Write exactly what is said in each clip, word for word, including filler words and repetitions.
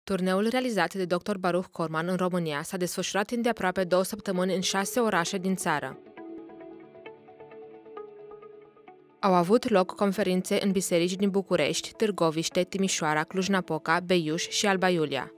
Turneul realizat de doctor Baruch Corman în România s-a desfășurat timp de aproape două săptămâni în șase orașe din țară. Au avut loc conferințe în biserici din București, Târgoviște, Timișoara, Cluj-Napoca, Beiuș și Alba Iulia.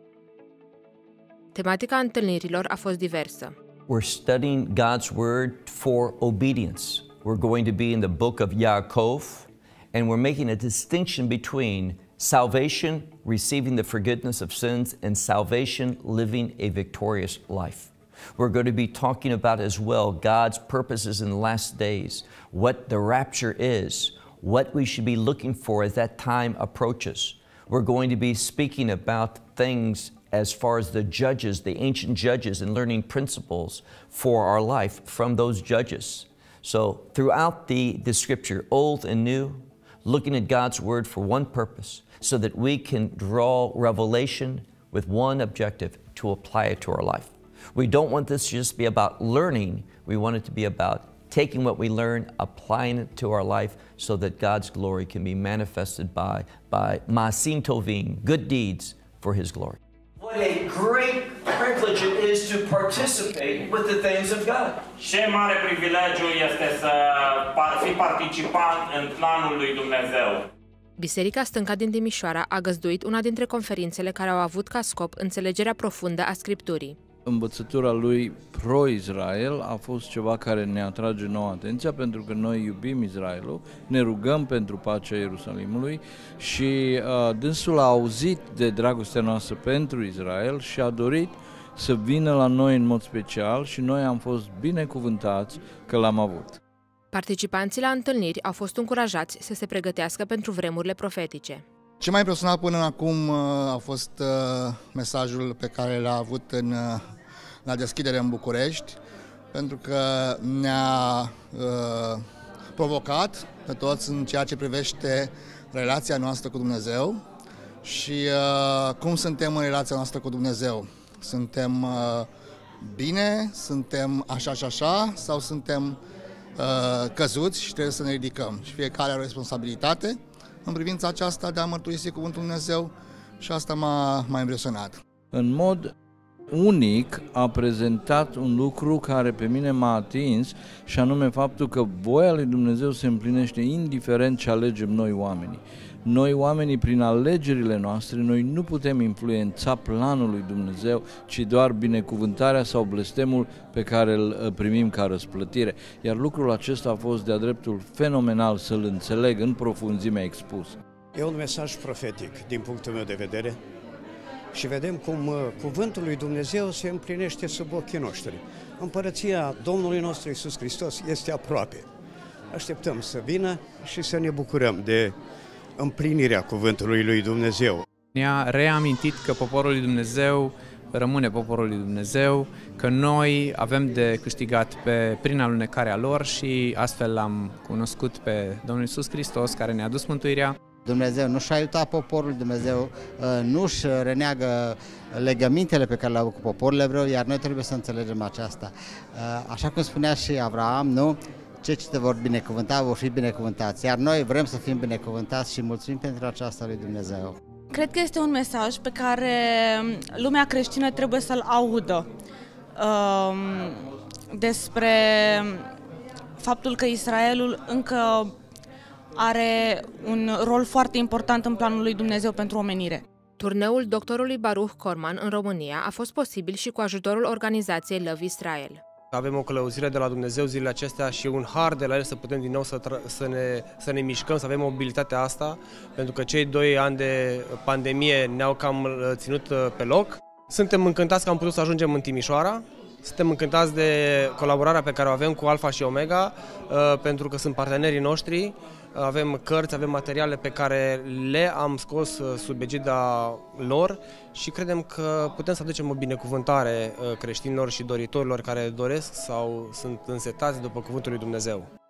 Tematica întâlnirilor a fost diversă. We're studying God's word for obedience. We're going to be in the book of Yaakov, and we're making a distinction between salvation, receiving the forgiveness of sins, and salvation, living a victorious life. We're going to be talking about as well God's purposes in the last days, what the rapture is, what we should be looking for as that time approaches. We're going to be speaking about things as far as the judges, the ancient judges, and learning principles for our life from those judges. So throughout the, the scripture, old and new, looking at God's word for one purpose, so that we can draw revelation with one objective, to apply it to our life. We don't want this to just be about learning. We want it to be about taking what we learn, applying it to our life, so that God's glory can be manifested by, by Maasim Tovim, good deeds for His glory. What a great privilege it is to participate with the things of God. Ce mare privilegiu este să fii participant în planul lui Dumnezeu. Biserica Stânca din Timișoara a găzduit una dintre conferințele care au avut ca scop înțelegerea profundă a Scripturii. Învățătura lui pro-Israel a fost ceva care ne atrage nouă atenția, pentru că noi iubim Israelul, ne rugăm pentru pacea Ierusalimului și uh, dânsul a auzit de dragostea noastră pentru Israel și a dorit să vină la noi în mod special și noi am fost binecuvântați că l-am avut. Participanții la întâlniri au fost încurajați să se pregătească pentru vremurile profetice. Ce m-a impresionat până acum a fost mesajul pe care l-a avut în, la deschidere în București, pentru că ne-a uh, provocat pe toți în ceea ce privește relația noastră cu Dumnezeu și uh, cum suntem în relația noastră cu Dumnezeu. Suntem uh, bine, suntem așa și așa, sau suntem uh, căzuți și trebuie să ne ridicăm. Și fiecare are o responsabilitate în privința aceasta de a mărturisi cuvântul Dumnezeu și asta m-a impresionat. În mod unic a prezentat un lucru care pe mine m-a atins, și anume faptul că voia lui Dumnezeu se împlinește indiferent ce alegem noi oamenii. Noi oamenii, prin alegerile noastre, noi nu putem influența planul lui Dumnezeu, ci doar binecuvântarea sau blestemul pe care îl primim ca răsplătire. Iar lucrul acesta a fost de-a dreptul fenomenal să-l înțeleg în profunzime expus. E un mesaj profetic din punctul meu de vedere și vedem cum cuvântul lui Dumnezeu se împlinește sub ochii noștri. Împărăția Domnului nostru Iisus Hristos este aproape. Așteptăm să vină și să ne bucurăm de împlinirea cuvântului lui Dumnezeu. Ne-a reamintit că poporul lui Dumnezeu rămâne poporul lui Dumnezeu, că noi avem de câștigat pe, prin alunecarea lor și astfel l-am cunoscut pe Domnul Iisus Hristos, care ne-a dus mântuirea. Dumnezeu nu și-a uitat poporul, Dumnezeu nu-și reneagă legămintele pe care le-au cu poporul evreu, iar noi trebuie să înțelegem aceasta. Așa cum spunea și Avraam, nu? Cei ce te vor binecuvânta vor fi binecuvântați, iar noi vrem să fim binecuvântați și mulțumim pentru aceasta lui Dumnezeu. Cred că este un mesaj pe care lumea creștină trebuie să-l audă, despre faptul că Israelul încă are un rol foarte important în planul lui Dumnezeu pentru omenire. Turneul doctorului Baruch Corman în România a fost posibil și cu ajutorul organizației Love Israel. Avem o călăuzire de la Dumnezeu zilele acestea și un har de la El să putem din nou să, să, ne, să ne mișcăm, să avem mobilitatea asta, pentru că cei doi ani de pandemie ne-au cam ținut pe loc. Suntem încântați că am putut să ajungem în Timișoara, suntem încântați de colaborarea pe care o avem cu Alfa și Omega, pentru că sunt partenerii noștri, avem cărți, avem materiale pe care le-am scos sub egida lor și credem că putem să aducem o binecuvântare creștinilor și doritorilor care doresc sau sunt însetați după cuvântul lui Dumnezeu.